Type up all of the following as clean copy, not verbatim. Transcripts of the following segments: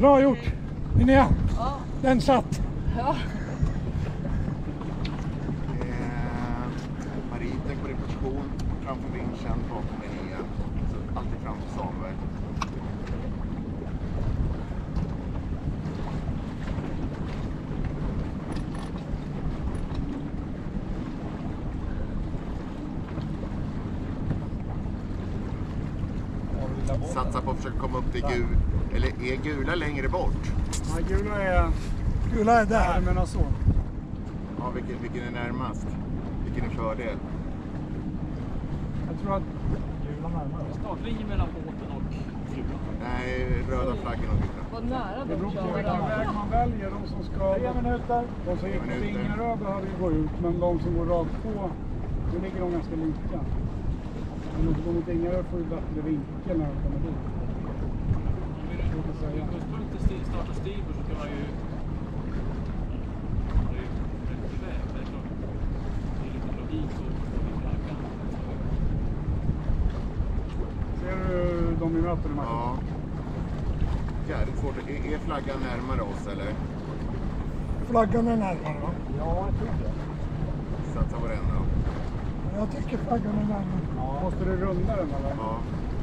Bra gjort, Linnea. Ja. Den satt. Ja. Mariten går i position framför vinschen bakom Linnea. Så alltid framför Samuel. Satsa på att försöka komma upp till gul. Eller är gula längre bort? Ja, gula är där. Jag menar så. Ja, vilken är närmast? Vilken är fördel? Jag tror att gula närmare. Startlinjen mellan båten och gula. Nej, röda flaggan och gula. Vad nära Det de beror på kör vilken varandra. väg man väljer. De som ska... 3 minuter. De som gick på Ingerö behöver ju gå ut. Men de som går rakt på, då ligger de ganska lika. Men de som går mot Ingerö får ju bättre vinkel när de kommer dit. Utgångspunkt till starta Stiber så kan man ju... Det är ju rätt väg, det är klart. Det är lite logik och flaggan. Ser du de i möten i matchen? Ja. Jävligt svårt. Är flaggan närmare oss eller? Flaggan är närmare, va? Ja, jag tror det. Satsa på den då. Jag tycker flaggan är närmare. Ja. Måste du runda den eller? Ja.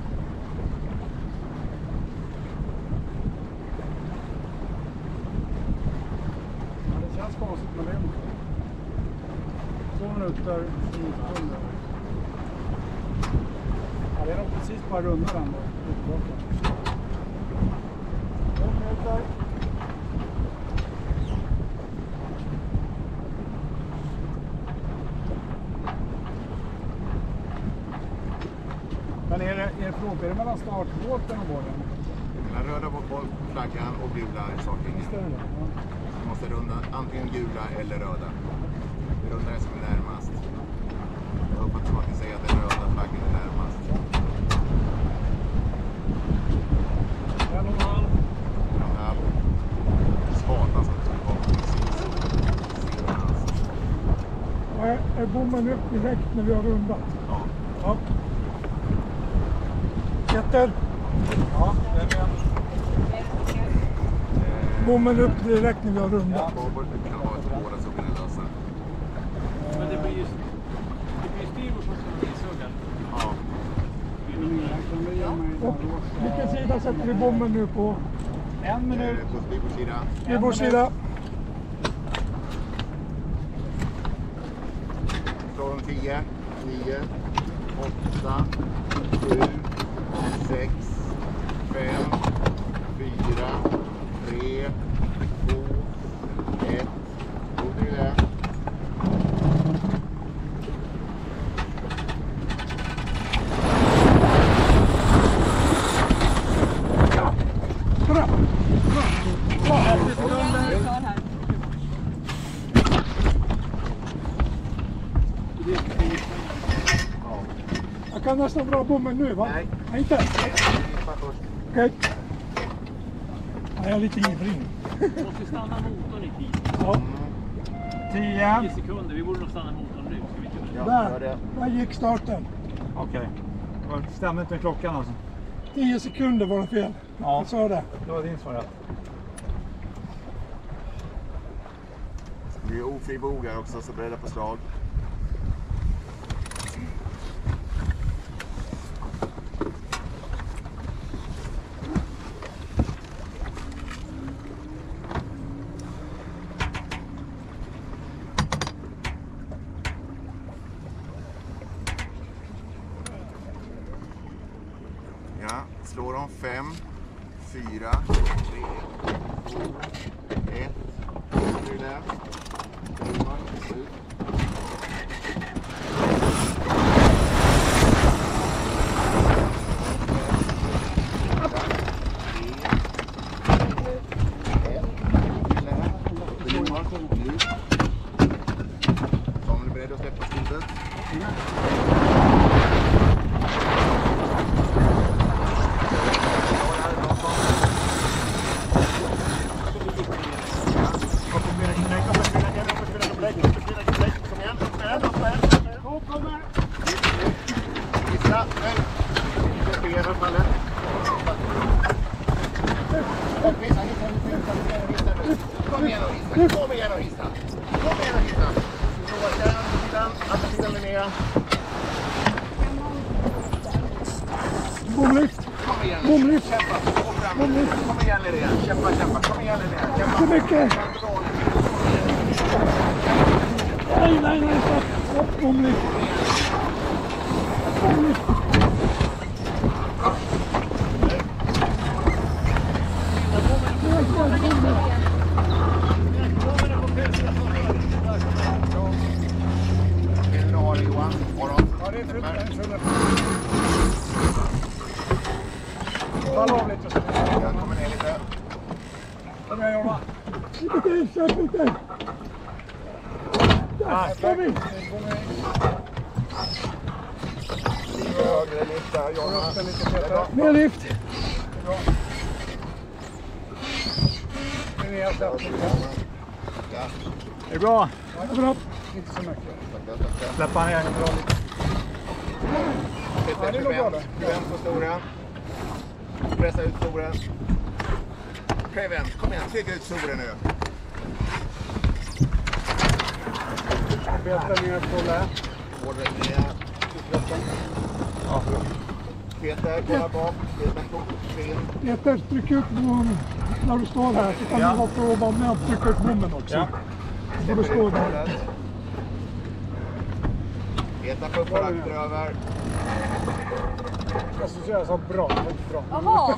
Det känns konstigt med det. 2 minuter, 10 sekunder. Ja, det är nog precis bara runda den då. 2 minuter. Men är det mellan startbåten och båten? Den röda flaggan och gula är startlinjen. Visst är det? Ja. Du måste runda antingen gula eller röda. Det runda är som är närmast. Jag hoppas som att ni säger att den röda flaggan är närmast. 1,5. 1,5. Svart alltså. Är bommen upp direkt när vi har rundat? Ja. Ja. Peter? Ja, det är med. Bommen upp direkt när vi har rundat. Det kan vara ett båda så blir det lösa. Men det blir ju Stiber som ska bli sugen. Ja. Och vilken sida sätter vi bommen nu på? 1 minut. På skrivbordssida. Skrivbordssida. Från 10, 9, 8, 7, 6, 5, 4, 3, 2, 1. Då blir det. Bra. Jag kan nästan dra bommen nu, va? Nej. Nej, inte? Okej. Ja, jag är lite ivrig. Vi måste stanna motorn i tid. Ja. 10. 10 sekunder, vi borde nog stanna motorn nu. Ska vi inte göra det? Där gick starten. Okej. Det stämde inte med klockan alltså? 10 sekunder var det fel. Ja. Jag sa det. Det var din svar rätt. Det är ofri bogar också, så beredda på slag. Ja, slår de 5, 4, 3, 2, 1. Det är det. Samuel är beredd att släppa skottet. Gissa, nej. Det är fel i fallet. Hissa. Kom igen och hissa. Kom igen och hissa. Andra sidan Linnea. Bomlyft. Kom igen. Bomlyft. Kämpa. Kom igen Linnea. Kämpa. Kom igen Linnea. Kämpa. Så mycket. Nej. Stopp. Bomlyft. Vill du ha det Johan? Ja, det är fullt. Fall av lite så. Jag kommer ner lite. Kom igen Jorma. Lite. Där ska vi. Lite högre lyft där Jorma. Mer lyft. Linnea släpp lite. Ja. Det är bra. Ja, bra. Inte så mycket. Tackar. Släppa ner. Ja, det går bra då. Prevent på storen. Pressa ut storen. Prevent, kom igen, tryck ut storen nu. Beta ner på lä. Hårdare ner. Ja. Peter, kolla bak. Peter, tryck ut bommen. När du står här så kan du vara på och vara med och trycka ut bommen också. Ja. Så du står där. Peter puffar akteröver. Jag skulle säga så bra, väldigt bra. Jaha.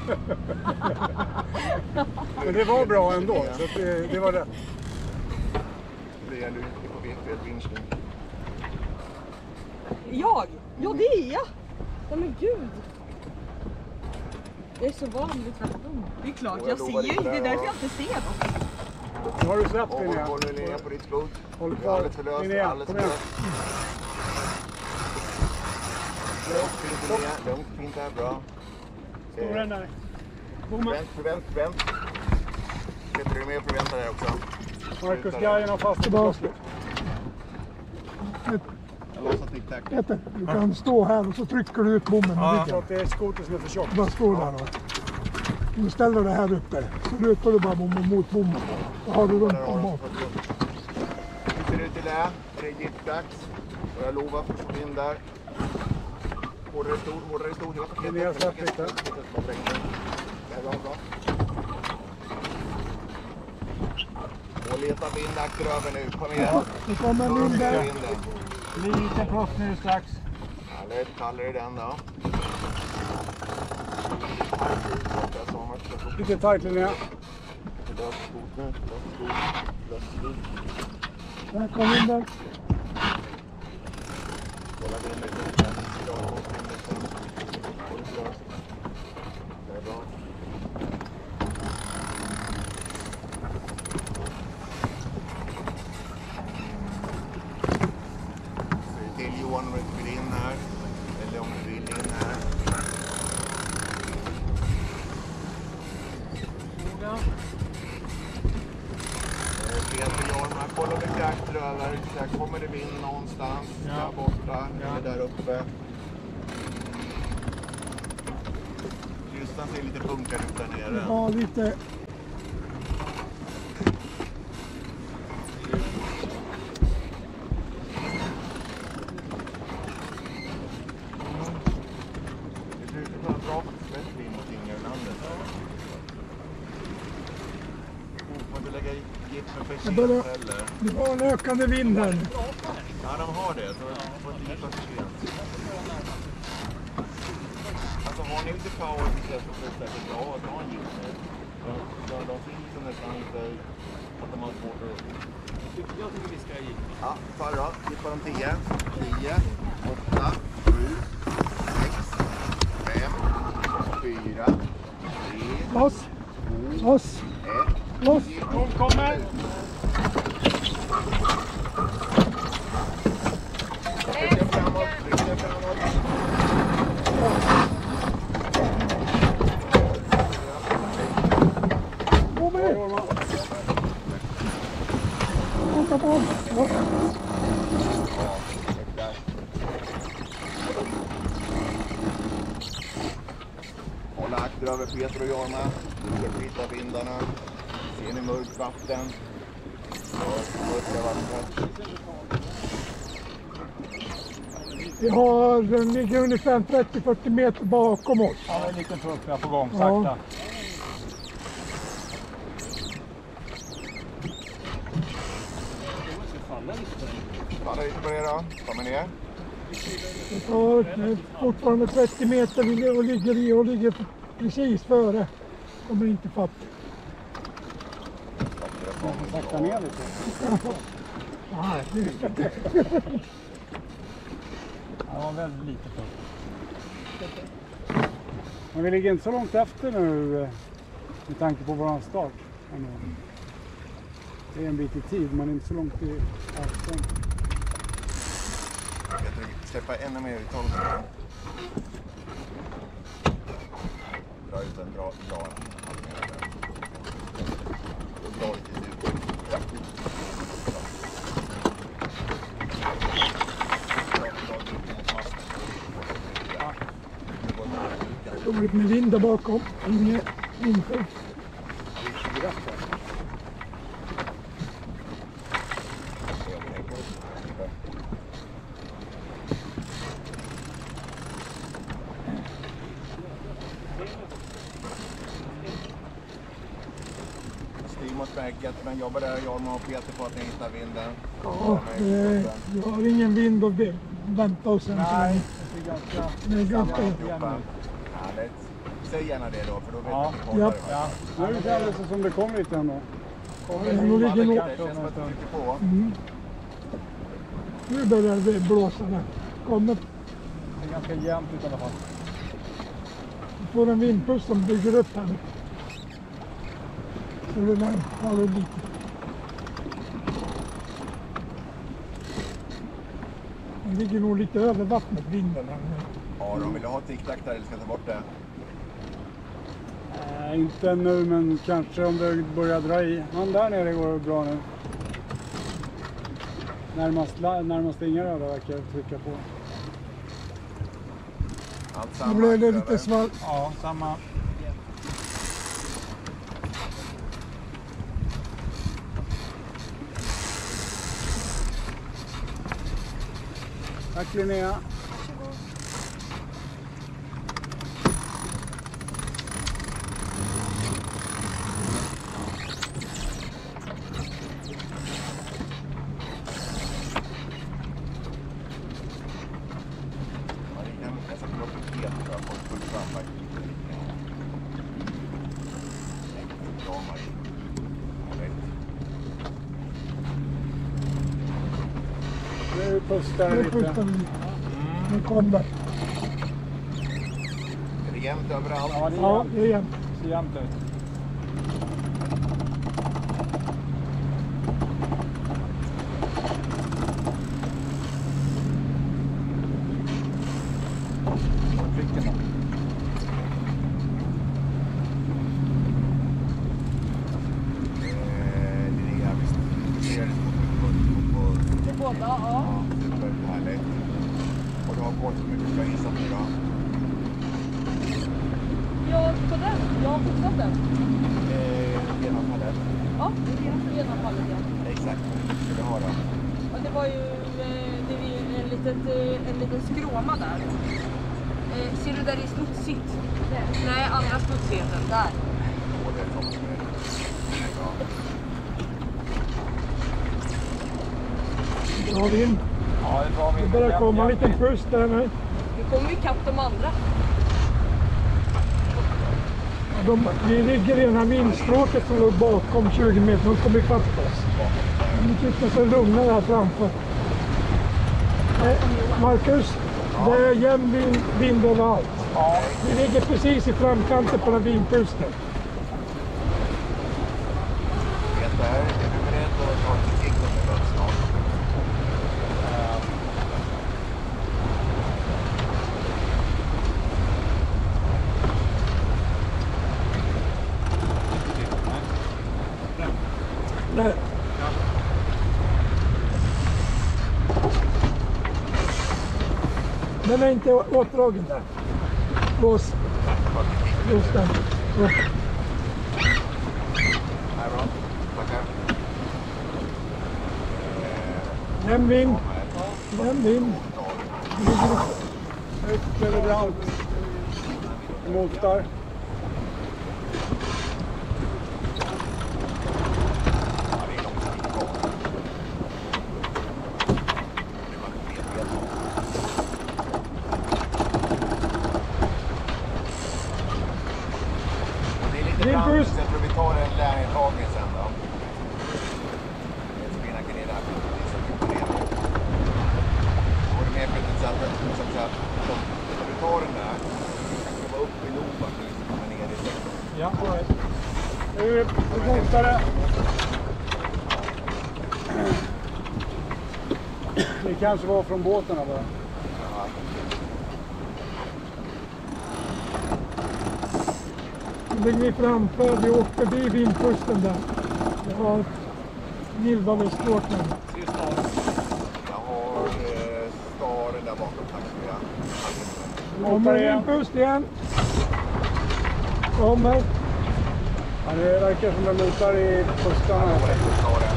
Men det var bra ändå, så att det var rätt. Det gäller inte på fel vinstning. Jag? Ja, det är jag. Ja, men gud. Jag är så van vid tvärtom. Det är klart, jag ser ju. Det är därför jag inte ser något. Nu har du släppt Linnea. Håll nu Linnea på ditt skot. Håll Det är kvar. alldeles för löst. Linnea, Alldeles kom för igen. löst. Fint Linnea. Lugnt, fint där. Bra. Storen där. Bommen. Förvänt. Peter, du är med och förväntar dig också. Marcus Gajen har fast tillbaka. Jag låtsas tic-tac. Peter, du kan stå här och så trycker du ut bommen med Ja. ryggen. Så att det är skoten som är för tjock. Bara stå där då. Du ställer det här uppe. Så lutar du bara bommen mot bommen. Då har du runt om bak. Hur ser det ut i lä? Det är giftdags. Och jag lovar först in där. Hårdare stol. Linnea, släpp lite. Det är bra. Och leta vind akteröver nu. Kom igen. Nu kommer en vind där. Liten puff nu strax. Härligt, kallar i den då. Lite tajt Linnea. Där kommer vinden. Kolla vinden lite. Det är bra. Till Johan om du inte vill in här. Eller om du vill in här. Peter Jorma, kolla mycket akteröver. Där kommer det vind någonstans. Ja. Där borta. Eller där uppe. Krystan ser lite bunkar ut där nere. Ja, lite. Det ser ut att vara en bra svätt in mot Ingerlandet. Får inte lägga gipsen för sent börjar- heller. Du har en ökande vind här nu. Ja, de har det. Så får inte gipsa för sent. Alltså har ni lite power så är det säkert bra att ha en gips nu. De finns ju nästan inte att de har svårt att... Jag tycker vi ska ge. Ja, förra då. Gippa de 10, 9, 8, 7, 6, 5, 4, 3, Loss. Loss. 1. Loss. De kommer. Tryck framåt. Kom med. Åka på. Loss. Hålla Lyfter över Peter och Jorma. Skita vindarna. Ser ni mörkt vatten? Mörka vattnet. Vi har, den ligger ungefär 30-40 meter bakom oss. Ja, en liten trupp är på gång, sakta. Ja. Falla lite på det då. Kommer ner. Det tar fortfarande 30 meter och ligger precis före. Kommer inte fatt. Sakta ner lite. Nej, det är inte. Det var väldigt lite trupp. Men vi ligger inte så långt efter nu med tanke på våran start. Det är en bit i tid, men inte så långt i avstånd. Jag tror släppa ännu mer i tolven. Dra ut en bra halvmeter där. Och dra lite ut. Ja. Roligt med vind där bakom. Inget inför. Styr mot vägget, men jobbar där Jorma och Peter på att ni hittar vinden. Ja, vi har ingen vind att vänta oss än. Nej, det är ganska... Det är ganska... Härligt. Säg gärna det då, för då vet Ja. jag Ja. att det Ja. Nu kändes det som det kom lite ändå. Det ligger nog... Det känns som att du trycker på. Nu börjar det blåsa där. Kommer. Det är ganska jämnt ut i alla fall. Vi får en vindpust som bygger upp här. Så det där det lite. Den ligger nog lite över vattnet, vinden här nu. Ja, de vill ha tic-tac där eller ska ta bort det. Inte nu, men kanske om det börjar dra i. Han där nere går bra nu. Närmast inga röda verkar trycka på. Allt Nu samma. blev det lite svart. Ja, samma. Tack Linnea. Jag ska plocka upp Peter för att få fram faktiskt. Jorma i. Nu pustar det Nu lite. pustar vi. Nu kom det. Är det jämnt överallt? Ja, det är Ja, jämnt. det är jämnt. Det ser jämnt ut. Pricken då. Linnea, visst. Du ser det på Det båda, ja. ja, superhärligt. Och du har kort hur mycket du ska hissa nu då? Ja, på den. Jag har fortsatt den. Genomfallet. Ja, det är genomfallet igen. Exakt. Hur ska du ha då? Och det var ju en liten skråma där. Ser du där det är smutsigt? Nej, andra smutssigheten. Där. Och det kommer med. Bra. Bra vind. Ja, det är bra. Det börjar komma en liten pust där nu. Nu kommer vi ikapp de andra. Vi ligger i den här vindstråket som låg bakom 20 meter. De kommer ifatt oss. Vi tycker så lugnare här framför. Marcus, det är jämn vind överallt. Ja, Vi ligger precis i framkanten på den vindpusten. Peter, är du beredd att ta ett kick om det behövs snart? Nej. Den är inte åtdragen där. Lås. Just det. Så. Här bra. Tackar. Lämn in. Lämn in. Ut över brant. Motar. Jag tror vi tar en lärintagning sen då. Jag ska knacka ner där. Och det är mer för att vi tar den där. Jag ska vara uppe i lopan och liksom komma ner i sektorn. Ja, all right. Nu fortare. Det kanske var från båtarna bara. Ja. Nu ligger vi framför, vi åker förbi vindkusten där. Vi har Nilvalöstråk nu. Se stad. Jag har staren där bakom, tack så mycket. Kommer vindpust igen. Kommer. Ja, det verkar som det motar i kustarna. Jag har inte staren.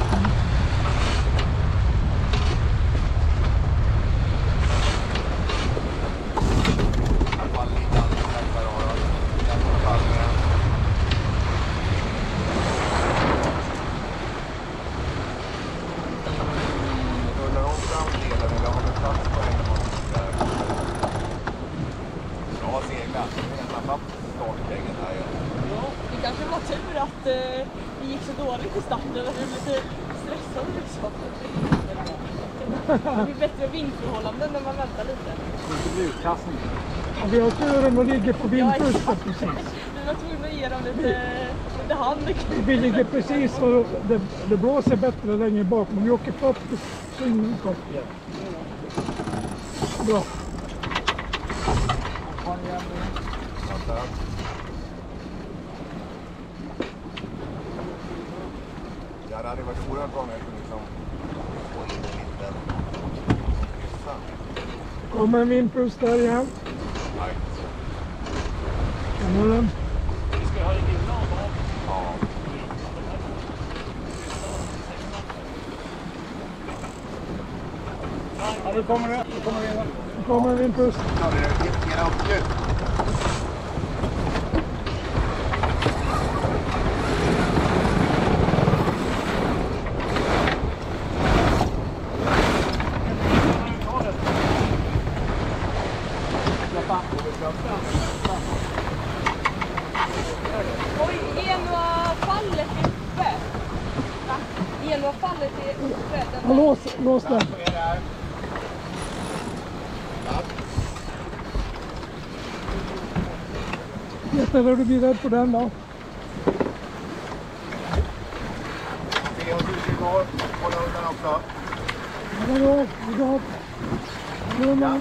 Det kanske var tur att det gick så dåligt i starten, att vi blev lite stressade liksom. Det blir bättre vindförhållanden när man väntar lite. Och vi har turen och ligger på vindkusten precis. Vi var tvungna att ge dem lite hand. Vi ligger precis och det blåser bättre längre bak, men vi åker 40 så ingen kom. Bra. Ja, det hade varit oerhört bra med att liksom få in en liten kryssa. Kommer en vindpust där igen. Nej. Kommer den. Vi ska ha en innan av. Ja. Ja, nu kommer det. Nu kommer det igen. Kommer en vindpust. Ja, det är era uppgift. Oj, Enua-fallet är uppe. Enua-fallet är uppe. Ja, lås den. Jätteväl du blir rädd på den då. 300 kvar. Hålla undan också. Ja, bra. Ja.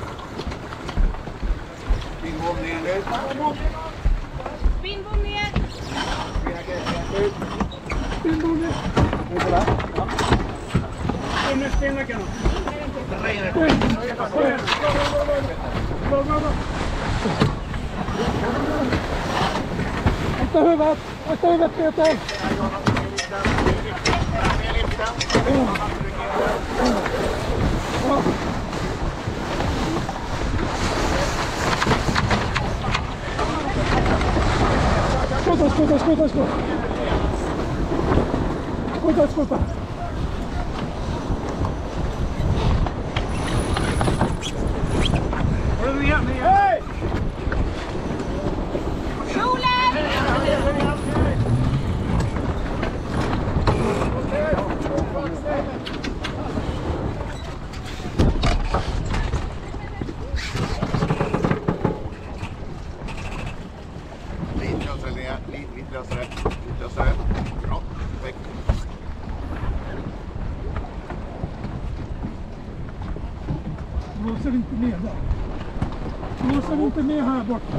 Spinbom ner nu. Spinbom ner. Spinna grejer ut. Spinbom. Inte där? Ja. Nu spinnar kan Akta huvudet Peter! Skjuta! Hej! Lite lösare. Bra, perfekt. Blåser inte med där. Blåser inte med här borta.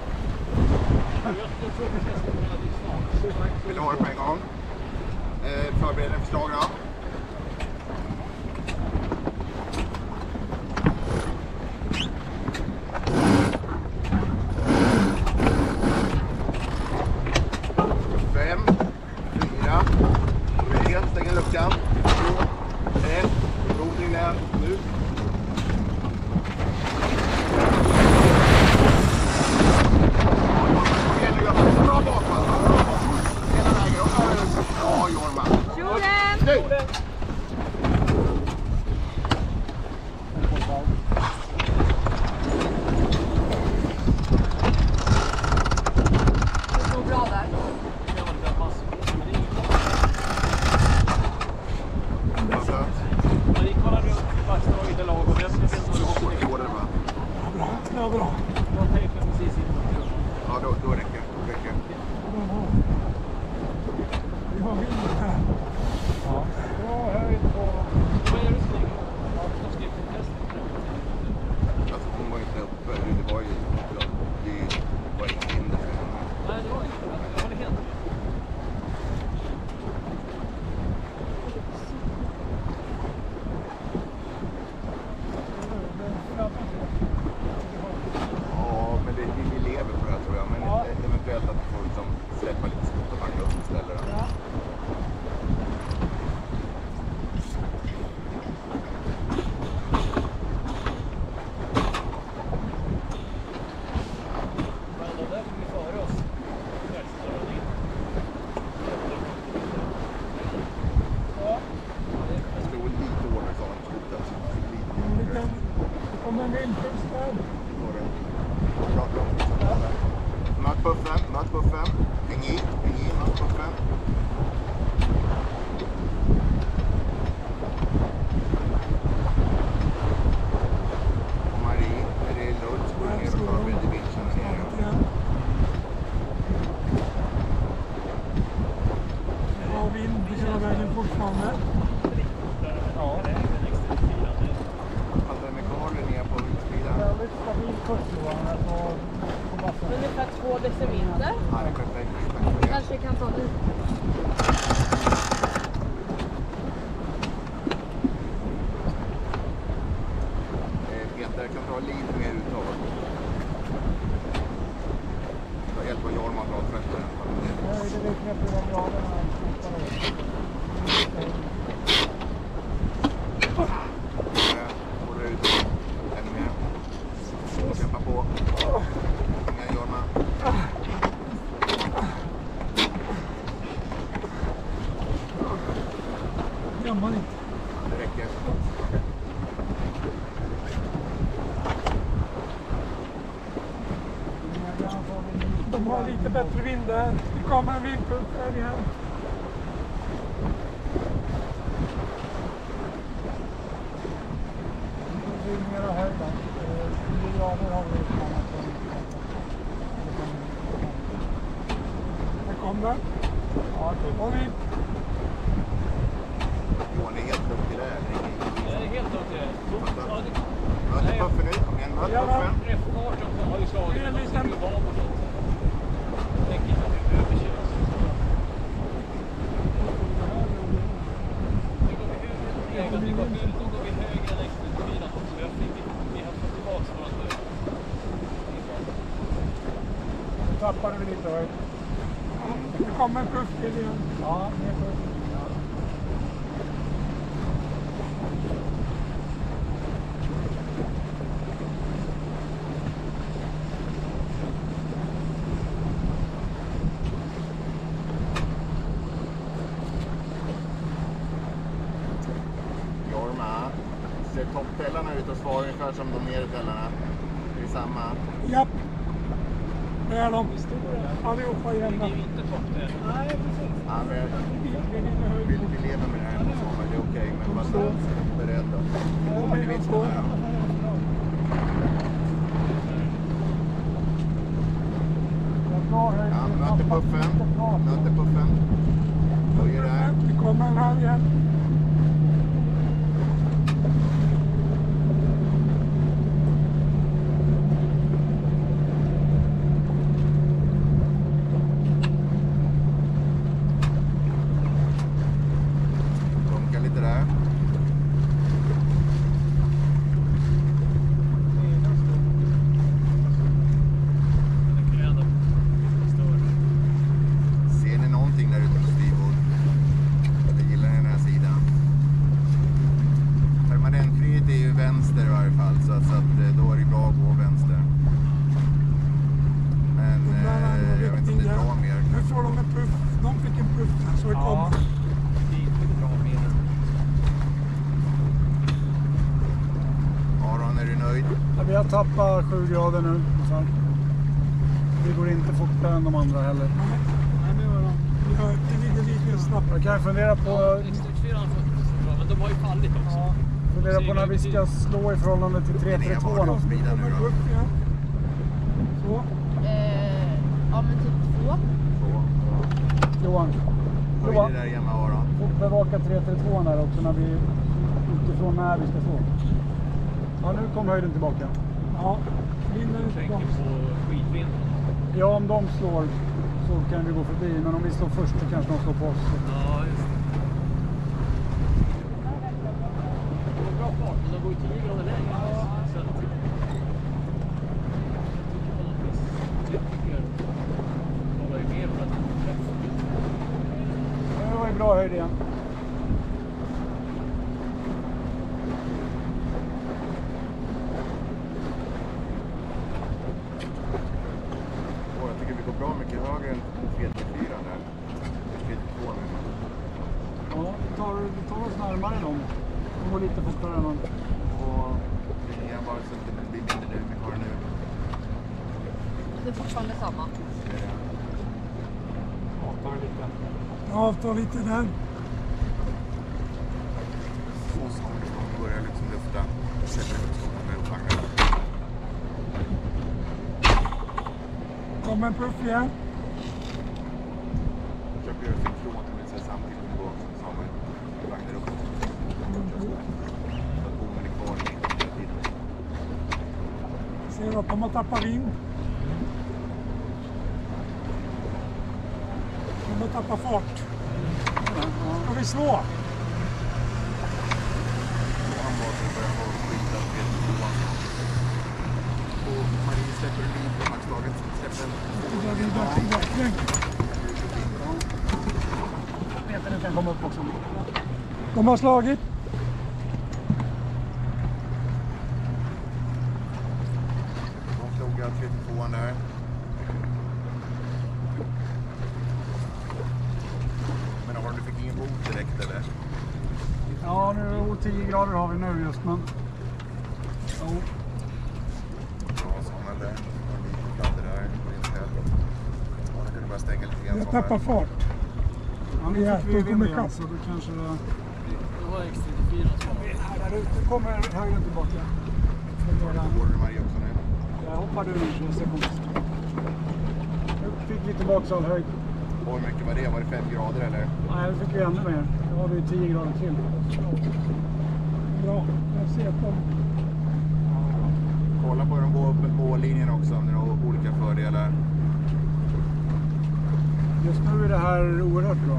Vill du ha det på en gång? Förbereda förslag då. Ja, bra. Jag tänker precis in på det. Ja, då räcker det. Vi har vind här. Ja. Bra höjd på... Vad är det snyggt? Jag skrev på hästen. Alltså hon var inte uppe. Det var ju... Det var inget hinder för henne. Nej, det var inte. Jag håller helt med. Ja, men vi lever på det här tror jag. Men eventuellt att vi får liksom släppa lite skott och backa upp istället. Ja. Men de där kom ju före oss. Jag slog lite hårdare sa han i slutet. Det kommer en vindpust där. Möt buffen. Häng i, möt buffen. Och Marie, när det är lugnt så går du ner och förbereder vinschen där nere. Vi har vind hela vägen fortfarande. Ja. Fattar du med Karlen ner på utsidan? Väldigt stabil kurs Johan här på bassen. Ungefär 2 decimeter. Ja, det är perfekt. Kanske kan ta lite. Peter kan dra lite mer uttag. Jag hjälper Jorma att dra fötterna. Nej, det vet jag inte vad bra den här Håller ut ännu mer. Kämpa på. Inga Jorma. Gammal inte. Det räcker. De har lite bättre vind där. Det kommer en vindpust här igen. Det är mera höjd då. 10 grader har vi utmanat. Här kommer. Ja, det var vind. Johan är helt duktig där. Jag är helt duktig. Möt puffen nu. Kom igen, möt puffen. F18 har ju slagit. Det är en De liten- skulle vara på något. Jag tänker inte att vi överkörs. Vi går ut och går vi högre än X4 också. Vi har fått tillbaka varandra. Nu tappade vi lite höjd. Det kommer en puff till igen. Ja, mer puff. Jorma. Ser topptällarna ut och svarar ungefär som de nedre tällarna? Det är samma. Japp. Det är de. Allihopa igen. Det är ju inte topptäll. Nej, precis. Ja, men Det är lite höjd. vi lever med det här. Så det är okej, men bara så beredda. Ja, Det finns det här. Bra höjd. Ja, möter puffen. Höjer där. Det kommer en här igen. Funkar lite där. Ser ni någonting där ute på styrbord? Jag gillar den här sidan. Permanentfrihet är ju vänster i varje fall, så att då är det bra att gå vänster. Men jag vet inte om det är bra mer. Nu får de en puff. De fick en puff här, så det kommer. Det är inte bra med. Aron, är du nöjd? Ja, vi har tappat 7 grader nu. Så vi går inte fortare än de andra heller. Nej, det var de. Det ligger lite snabbt. Jag kan fundera på, X4 har fått bra, men de har ju fallit också. fundera på när vi ska slå i förhållande till 332. Ner bakom bilen nu då. Puff igen. Johan. Höj det där Yamaha då. Får bevaka 332 där också när vi utifrån när vi ska stå. Ja, nu kom höjden tillbaka. Ja, vinden är Tänker tillbaka. på skitvinden. Ja, om de slår så kan vi gå förbi. Men om vi slår först så kanske de slår på oss. Ja, just det. Det var bra fart, men de går ju 10 grader längre. Så att... Jag tycker talar ju mer för att träffa. Det var ju bra höjd igen. Och jag tycker vi går bra mycket högre än 334 där. 332 nu. Ja, vi tar oss närmare dem. De går lite fortare än dem. Och det är bara så att det blir mindre nu. Vi har det nu. Det är fortfarande samma. Avta lite där. Och så börjar liksom lufta. Sätter upp med uppvagnen. Kommer en puff igen. Försöker göra sin klon till sig samtidigt på Samuel. Vagnar upp. Så att bommen är kvar hela tiden. Ser att de har tappat vind. De har tappat fart. Ska vi slå? Han var så börjar få skita och vet inte vad. Och Marie släpper en lite på maxlaget. Släpper en. Peter, nu kan komma upp också. De har slagit. De slog 32an där. Men har du fick ingen bot direkt eller? Ja, nu 10 grader har vi nu just, men... Jo. Ja, sådana där. Lite plattor där. Ja, nu kan du bara stänga lite grann. Jag tappar fart. Ja, nu Ja, fick vi då kommer vind igen, kapp. så då kanske det... Det var X34 som var. Där ute kommer höjden tillbaka. Går du Marie också nu? Jag hoppar du nu så jag ser konstigt. Nu fick vi tillbaka all höjd. Och hur mycket var det? Var det 5 grader eller? Nej, nu fick vi ännu mer. Då har vi 10 grader till. Bra, jag ser att de... Kolla på hur de går upp med mållinjen också, om det har olika fördelar. Just nu är det här oerhört bra.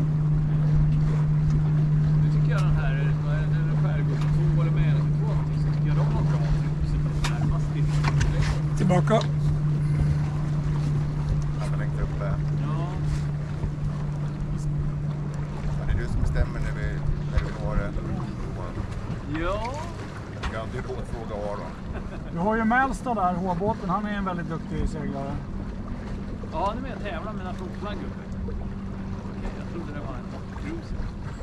Nu tycker jag den här, den skärgård 2 eller med 2 så tycker jag de har bra så närmast till. Tillbaka. Han har längt upp där. Ja. Ja, det är du som bestämmer när vi har det. Ja. Jag kan alltid fråga Aron. Du har ju Mälstad där, H-båten. Han är en väldigt duktig seglare. Ja, nu är jag tävlar med mina flodflagg uppe. Okej, jag trodde det var en cruiser.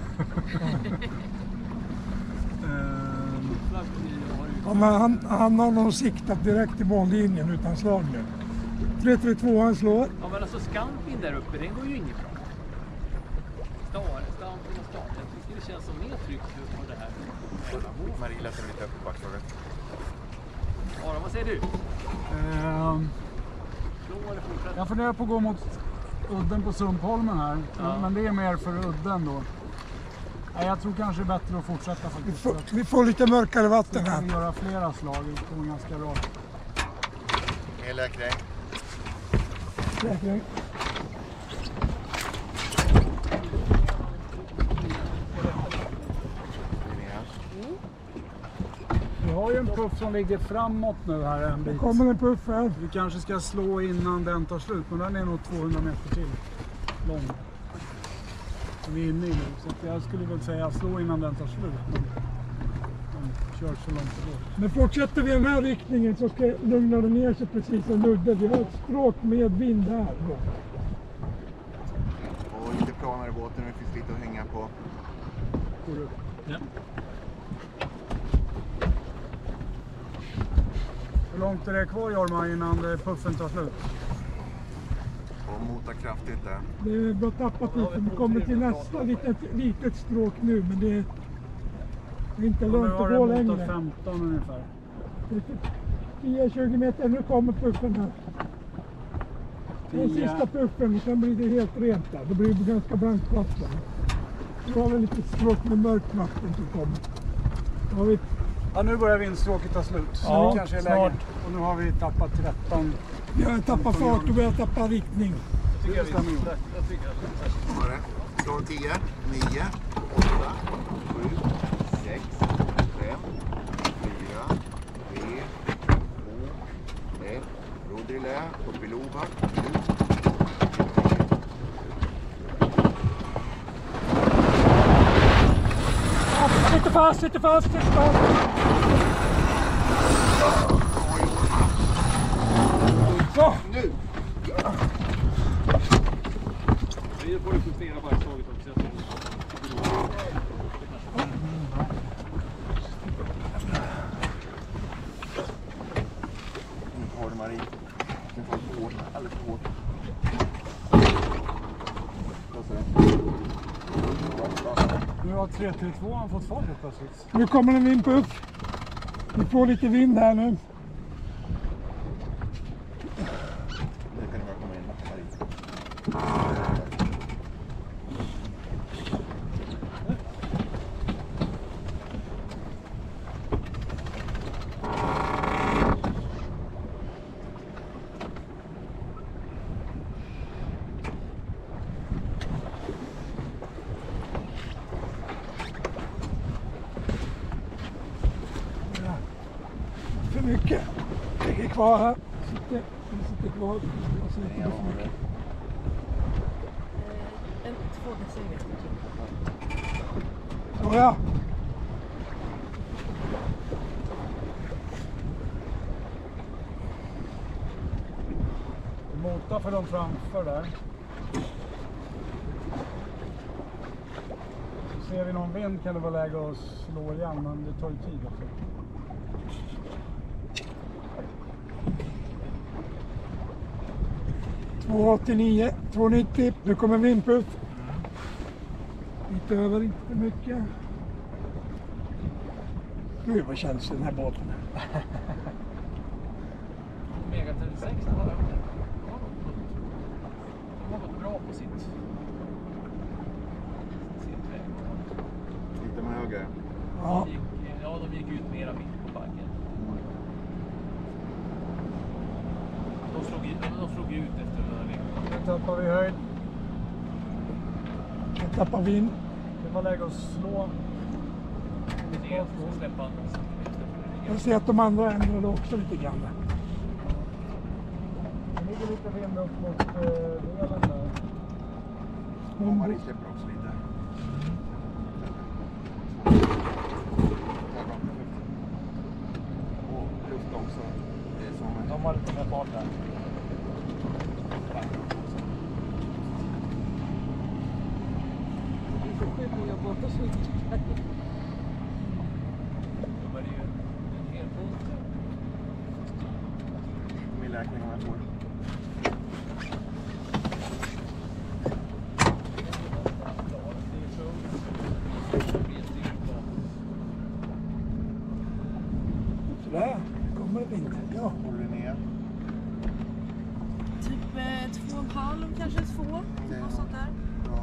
Flodflagg har ju... Ja, men han har nog siktat direkt i mållinjen utan slag nu. 332 han slår. Ja, men alltså Scampin där uppe, den går ju inget bra. Scampin och start. Jag tycker det känns som mer tryck på det här. Marie lättar lite upp på backslaget. Aron, vad säger du? Slå eller fortsätt? Jag funderar på att gå mot udden på Sumpholmen här. Ja. Men det är mer för udden då. Nej, jag tror kanske det är bättre att fortsätta faktiskt. Vi får lite mörkare vatten Vi kan här. göra flera slag. Det kommer ganska bra. Mer läkring. Säkring. Vi har ju en puff som ligger framåt nu här en Det bit. kommer en puff här. Vi kanske ska slå innan den tar slut. Men den är nog 200 meter till lång. Vi är inne i nu. Så att jag skulle väl säga slå innan den tar slut. Men den kör så långt det går. Men fortsätter vi i den här riktningen så ska lugna det ner sig precis som Ludde. Vi har ett stråk med vind här då. Och lite planare båten, det finns lite att hänga på. Går upp. Ja. Hur långt är det kvar Jorma innan puffen tar slut? Och mota kraftigt där. Det är bra tappat lite. Vi kommer till nästa litet stråk nu men det är inte Nu långt har att det gå motat längre. 15 ungefär. 10-20 meter, nu kommer puffen här. Den sista puffen och sen blir det helt rent där. Det blir ganska blankt vatten. Nu har vi lite stråk med mörkt vatten som kommer. Har vi... Ja, nu börjar vindstråket ta slut. Så Ja, nu kanske är snart. läge. Och nu har vi tappat 13. Vi har tappat fart och vi har tappat riktning. Tycker jag stämmer ju. Jag tycker att Var det? Från 10, 9, 8, 7, 6, 5, 4, 3, 2, 1. Rodri lä, upp i Lova. Sitter fast, sitter fast, sitter fast. Så. Nu! vi får justera varvtaget också. Nu har du Marie. Nu får du hårt, alldeles för hårt. Nu har 332 fått fart helt plötsligt. Nu kommer en vindpuff. Vi får lite vind här nu. Nu kan du bara komma in, Marie. För mycket. Ligger kvar här. Sitter kvar. Och så lite för mycket. En 2 decimeter. Så ja. Mota för dem framför där. Så ser vi någon vind kan det vara läge att slå igen, men det tar ju tid också. .289, 290. Nu kommer vindpuff. Lite över, inte för mycket. Gud vad känns den här båten. Mega 36 de har gått bra på sitt väg. Lite med höger. Ja. De gick ut mera mitt på backen. De slog ut efter den här veckan. Nu tappar vi höjd. Jag tappar vind. Det var läge att slå. Det är att släppa en Jag ser att de andra ändrade också lite grann. Det ligger lite vind upp mot delen där. Och Marie släpper också lite. Och luft också. Det är som De har lite mer fart där. Vi får 7 nya båtar så mycket. De är ju en hel båt. min räkning om jag får. Sådär, kommer det inte. Ja. Håller Linnea? Typ 2,5, kanske 2. Något sånt där. Bra.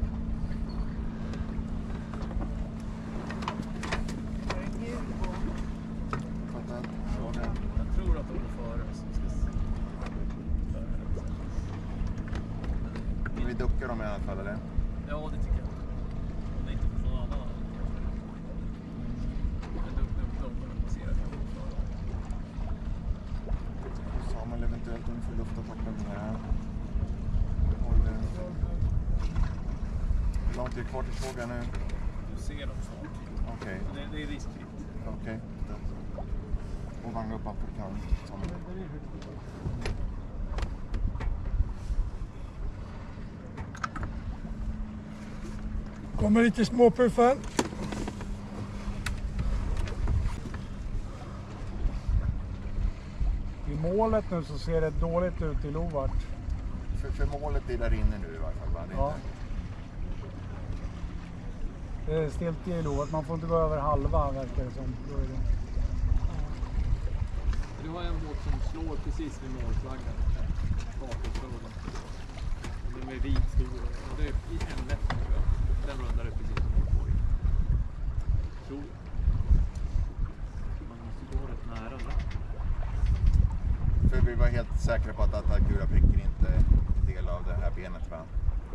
Fattat. Så där. Jag tror att de är före oss. Vi duckar dem i alla fall, eller? Ja, det tycker jag. Om det inte får någon annan. Men de passerar Samuel eventuellt om vi får lufta toppen här. Håller. Hur långt är det kvar till sågen nu? Du ser dem snart. Okej. Det är riskfritt. Okej. Och vagna upp allt du kan. Samuel. Kommer lite småpuffar. I målet nu så ser det dåligt ut i Lovart. För målet är där inne nu i alla fall, va? Det är Ja. inte... Det är stiltje i Lovart, man får inte gå över halva verkar det som. Då är det... Du har en båt som slår precis vid målflaggan. Bakåtfrågan. Den är vit stor. Och det är i en lätt tror jag. Den rundar det precis som målflaggan. Tror jag. Man måste gå rätt nära där. För vi var helt säkra på att gula pricken inte är del av det här benet, va?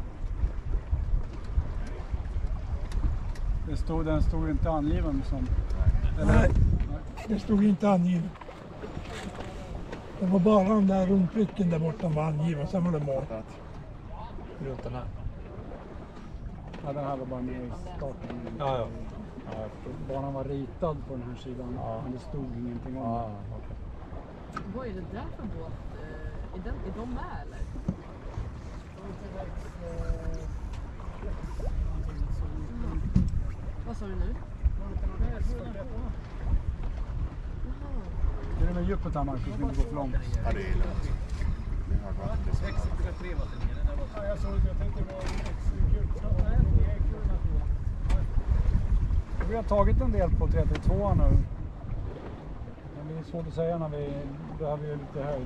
Den stod inte angiven som... Nej, det stod inte angiven. Det var bara den där rundpricken där borta var angiven, sen var det mål. Runt den här. Ja, den här var bara nere i starten. Ja, ja. Ja, jag förstår. Banan var ritad på den här sidan, Ja. men det stod ingenting om Ja, det. okej. Vad är det där för båt? Är de med eller? Vad sa du nu? Det är med djupet här, Marcus, vi inte gå för långt. Ja, det är lugnt. Vi har vatten. X3 vattenlinjen. Ja, jag såg det. Jag tänkte det var vi har tagit en del på 32 nu. Men det är svårt att säga när vi behöver lite höjd.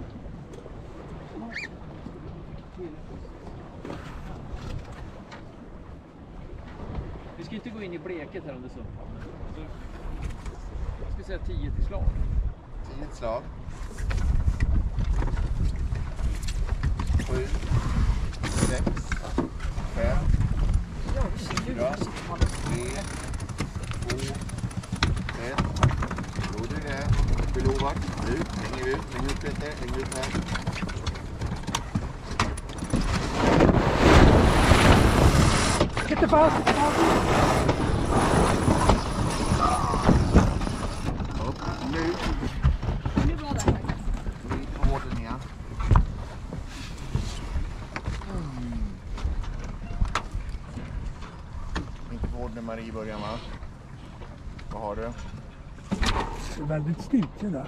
Vi ska inte gå in i bleket här under sumpan. Jag ska säga 10 till slag. 10 slag. 7, 6, 5, 4, 3, 2, 1. Roder det. Belovat. Ut. Hänger ut. Häng upp lite. Häng ut här. Sitter fast! Upp. Nu. Det är bra där. Vrid på båten igen. Inte på hård när Marie i början, va? Vad har du? Det är väldigt stiltje där.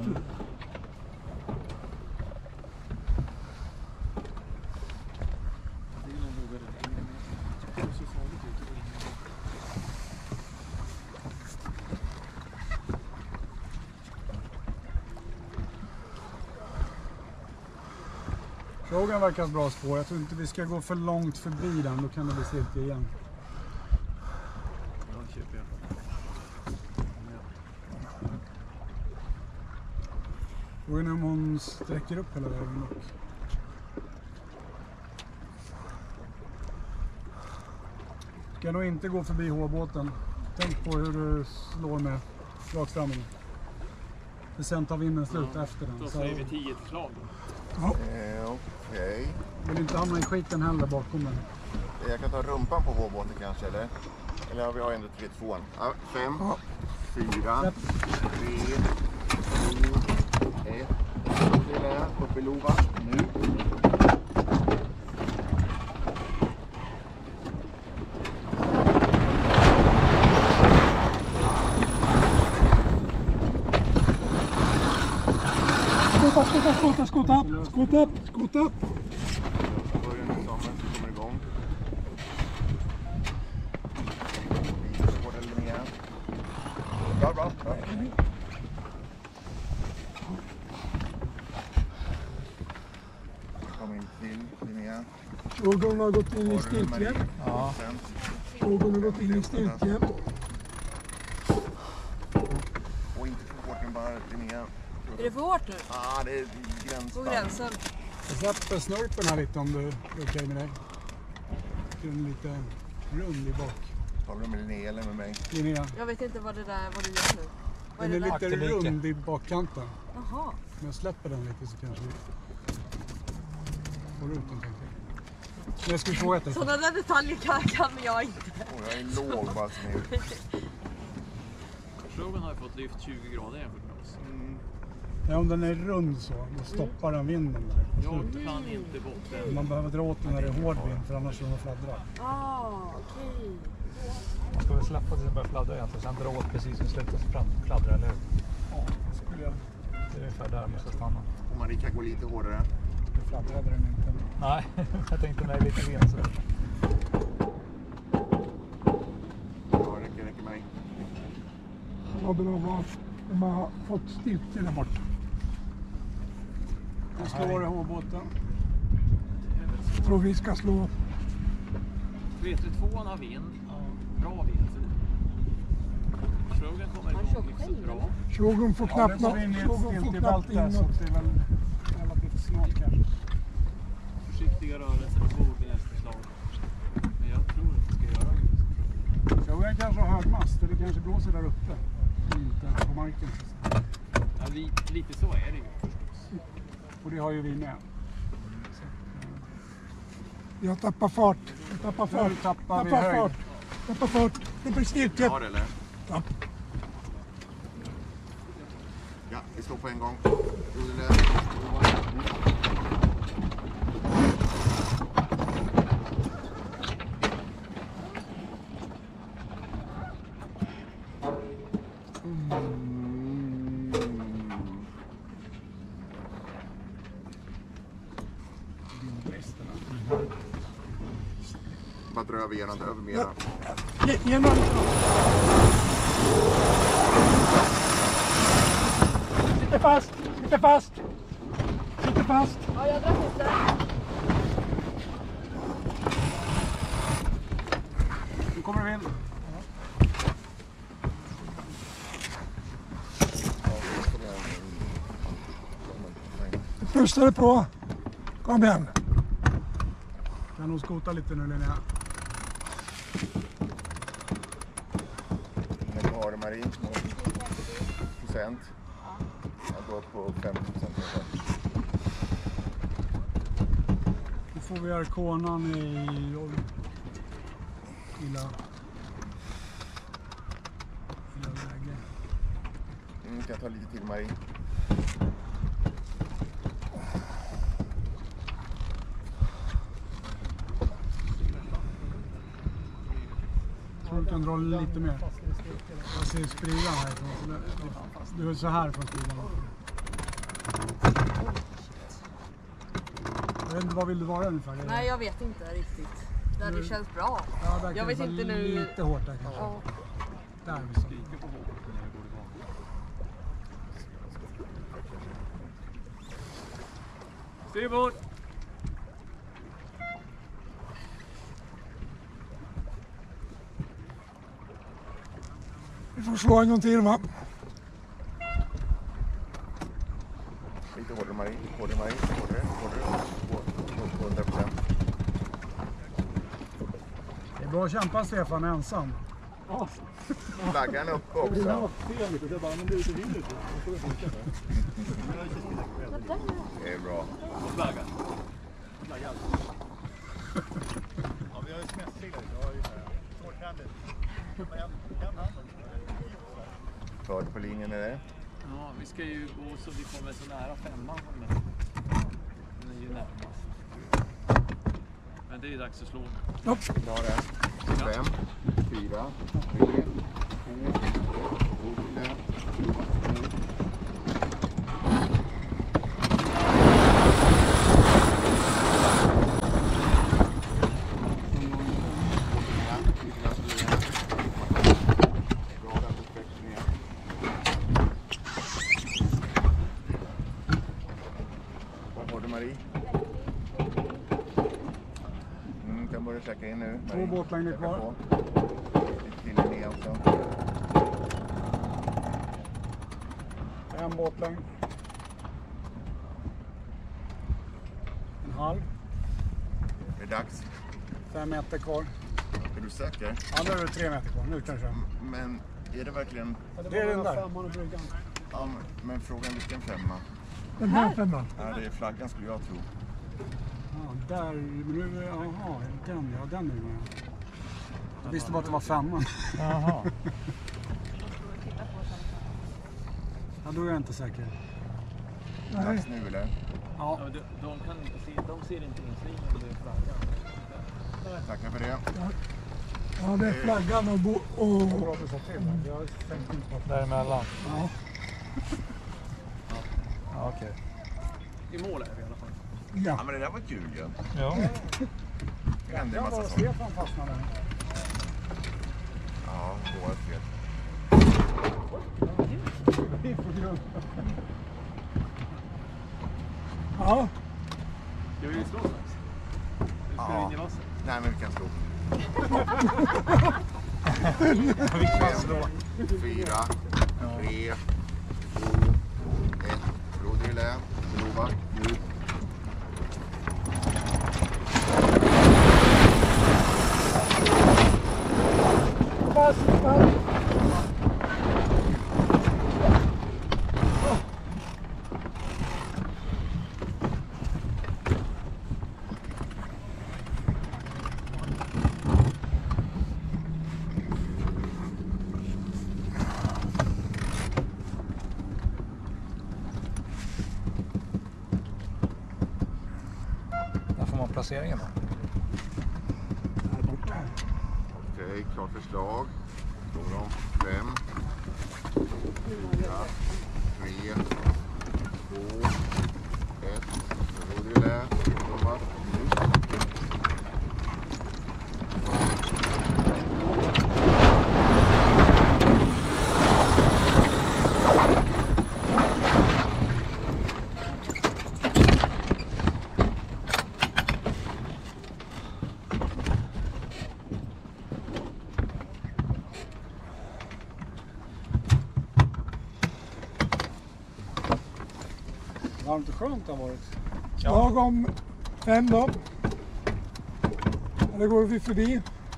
Frågan verkar bra spår. Jag tror inte vi ska gå för långt förbi den. Då kan det bli stiltje igen. Ja, köper jag. Frågan är om hon sträcker upp hela vägen upp. Ska nog inte gå förbi H-båten. Tänk på hur du slår med rakstrammen. För sen tar vinden slut efter den. Då Så säger vi 10 till slag då. Okej. vill inte hamna i skiten heller bakom den. Jag kan ta rumpan på H-båten kanske, eller? Eller har vi ändå 3-2? Ja, 5, 4, 3, 2, 1. Det är upp i Lova. Nu. Skota upp! Börjar nu sommaren så kommer igång. Vi får det Linnea. Bra. Kom in till Linnea. Någon har gått in i stiltjen. Ja. Någon har gått in i stiltjen. Och inte för hårt än bara Linnea. Är det för hårt nu? Ja, det är gränsfall. På gränsen. Jag släpper snurpen här lite om du är okej med det. Den är lite rund i bak. Har du med Linnea eller med mig? Linnea. Jag vet inte vad du gör nu. Vad Den är är det där? lite Akterlike. rund i bakkanten. Jaha. Men jag släpper den lite så kanske vi får ut den, tänkte jag. Men jag skulle fråga dig. Sådana där detaljer kan jag inte. Jag är låg bara som nu. Shogun har ju fått lyft 20 grader jämfört med oss. Ja, om den är rund så, då stoppar den vinden där. Jag kan inte botten. Man behöver dra åt den när det är hård vind, för annars så fladdrar. Okej. Man ska väl släppa tills den börjar fladdra egentligen. Sen dra åt precis i slutet så fladdrar, eller hur? Ja, det skulle jag. Det är ungefär där man ska stanna. Och Marika går lite hårdare. Nu fladdrade den inte. Nej, jag tänkte mig lite mer så. Ja, räcker mig. Vad bra var. De har fått stiltje där borta. Vi slår H-båten. Jag tror vi ska slå. Vet du, 2:an har vind. Bra vind. Shogun kommer igång liksom bra. Shogun får knappt Ja, det Shogun får inte knappt där, så inåt. det är väl relativt snart kanske. Försiktiga rörelser på bord vid nästa slag. Men jag tror att det ska göra det. Shogun kanske har hög mast, det kanske blåser där uppe. Inte på marken. Ja, lite så är det ju förstås. Och det har ju vi med. Jag tappar fart. Jag tappar fart. Nu tappar vi Tappar höjd. fart. Tappar fart. Det blir stiltjet. Ja, det eller? Ja. Ja, vi står på en gång. Roder. Bara dra över genom det, över mera. Genom. Sitter fast. Sitter fast. Sitter fast. Ja, jag drar ihop det. Nu kommer det vind. Pustar det på. Kom igen. Kan nog skota lite nu, Linnea. När du har det, Marie, 0%. Jag går på 50%. Nu får vi arkonan i illa läge. Kan jag ta lite till, Marie? Jag tror du kan dra lite mer. Jag ser spridan härifrån. Du är så här från spridan. Jag vet inte, vad vill du vara ungefär? Nej, jag vet inte riktigt. Där det känns bra. Ja, där Jag kan vet det vara inte nu. lite hårt där kanske. Ja. Där vi så. Styrbord! Vi får slå en gång till, va? Lite hårdare, Marie. Hårdare, Marie. Hårdare. 100%. Det är bra att kämpa, Stefan, ensam. Flaggan uppe också. Det är bra. Flaggan. Förd på linjen är det. Ja, vi ska ju gå så vi kommer så nära 5:an. Den är ju närmast. Men det är dags att slå nu. Ja. Bra det. 5, 4, 3, 2, 1. Roder. Marie. Kan börja checka in nu. Två båtlängder kvar. Lite till Linnea också. En båtlängd. En halv. Det är dags. 5 meter kvar. Är du säker? Ja, nu är det 3 meter kvar. Nu kanske. Men är det verkligen... Det är den där. Ja, men frågan vilken femma? Den här 5:an. Ja, det är flaggan skulle jag tro. Ja, där. Men nu, jaha, den är det med. Jag visste bara att det var 5:an. Jaha. Ja, då är jag inte säker. Dags nu eller? Ja. Ja, de ser inte inslingan och det är flaggan. Tackar för det. Ja, det är flaggan och... Bra att du sa till. Jag tänkte inte på att... Däremellan. Ja. Ja, okej. I mål är vi i alla fall. Ja, Ja. men det där var kul ju. Ja. Det hände en Jag massa var sånt. Stefan fastnade. Ja, vårat fel. Ja. Ska vi slå sex? Eller ska Ja. ingen loss? Nej, men vi kan slå. Vi kan slå. 4, 3, 2, 1. Roder i lä. Prova. Nu. Fast, fast. Där får man placeringen då. Där borta. Okej, klart förslag. Slår de. 5, 4, 3, 2, 1. Roder i lä. Prova. Nu. Varmt och skönt har varit. Lagom 5 då. Eller går vi förbi.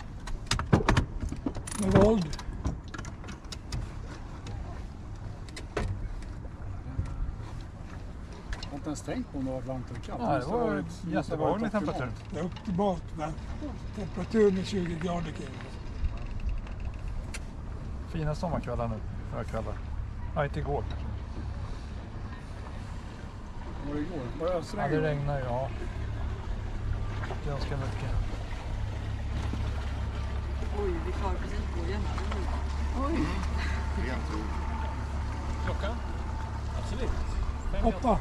Med våld. Jag har inte ens tänkt på om det var varmt eller kallt. Ja, det var jättebehaglig temperatur. Det är optimalt med temperatur med 20 grader kring. Fina sommarkvällar nu. Några kvällar. Ja, inte igår. Var det igår? Var det Ja, ösregn? det regnar ju. Ja. Ganska mycket. Oj, vi tar precis på igen. Oj. Rent ro. Klockan? Absolut. 8.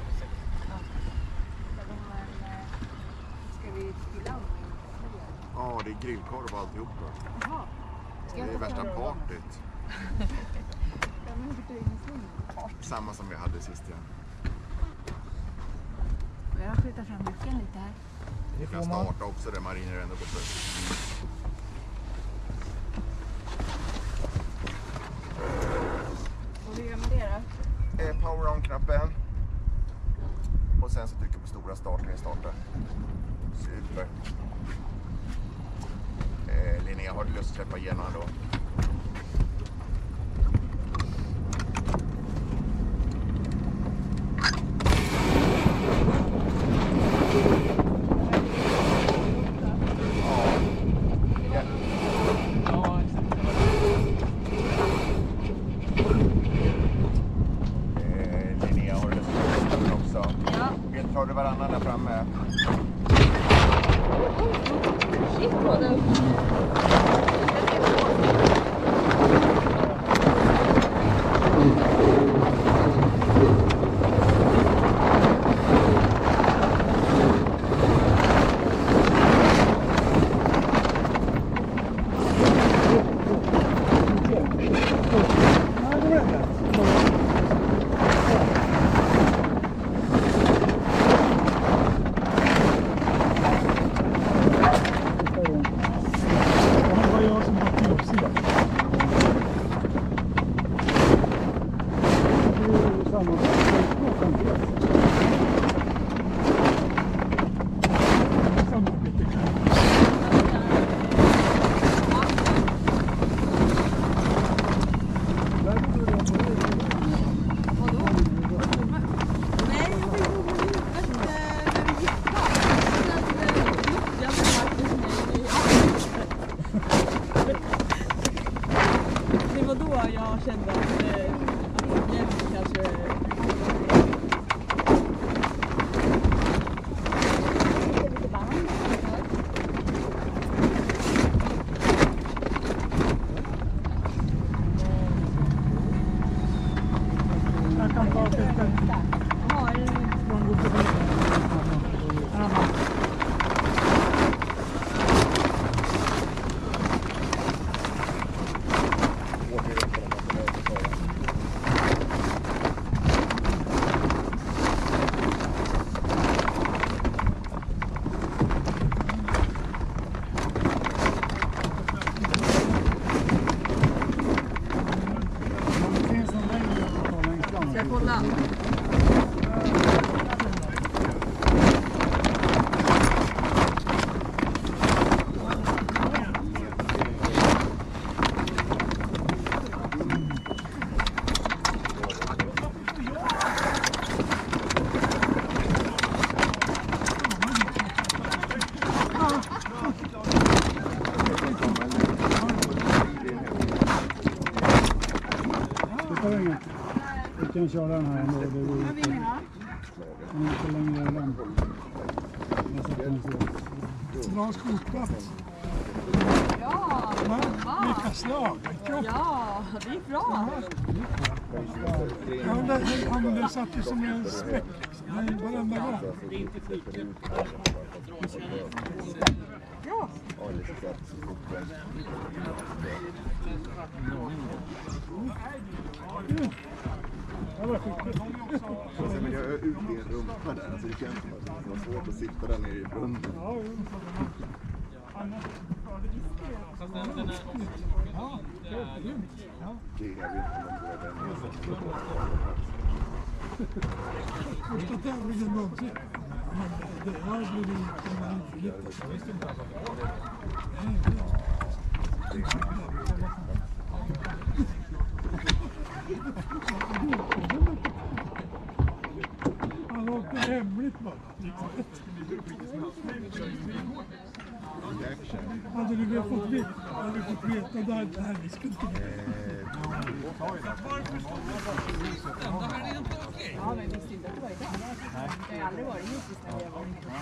Ska vi spilla om? Ja, det är grillkorv och alltihopa. Jaha. Det är värsta partyt. Samma som vi hade sist igen. Jag har flyttat fram mycket lite här. Det Vi kan får man. starta också där mariner ändå på plats. Och hur gör man det då? Power on-knappen. Och sen så trycker på stora start när vi startar. Super. Linnea, har du lust att släppa igenom då? Ja, exakt. Linnea, har du lust att släppa också? Ja. Tar du varannan där framme? Shit på den. Nej, det är det. kan köra den här ändå. Det går ju inte. Den är inte längre än den. Jag sätter den så. Bra skotplats. Ja! Vilka slag. Ja, det är bra. Ja, det satt ju som en smäck. Varenda gång. Ja. Men jag är ute i en rumpa där, alltså det känns som att det var svårt att sitta där nere i brunnen. Fast den är också... Det jag vet inte om det var den. Första tävlingen någonsin. Men det har blivit han åkte hemligt bara. Hade du fått veta där, vi skulle inte Ja, men visste inte att det var idag. Jag har aldrig varit hittills när jag var med.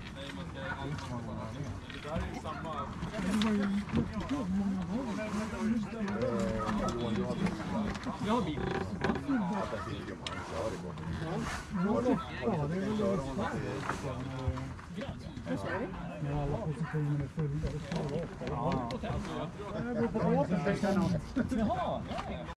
Jag har bil. När alla positioner är fulla. Ja.